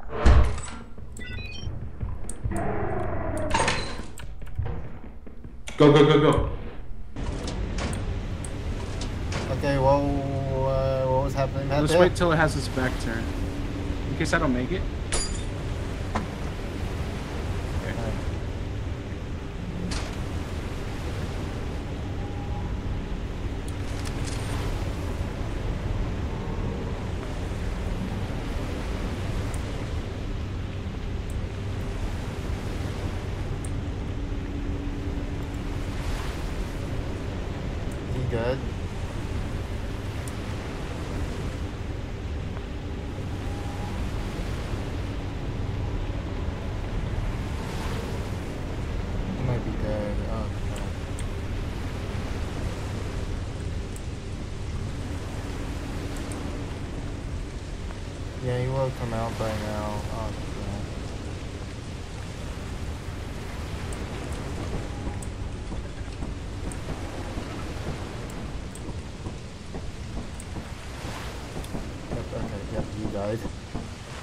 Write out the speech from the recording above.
Go, go, go, go. Okay, well, what was happening out Let's there? wait till it has its back turn. In case I don't make it. Good. He might be dead. Oh, no. Yeah, he will come out by now. Oh, okay, yep, you died.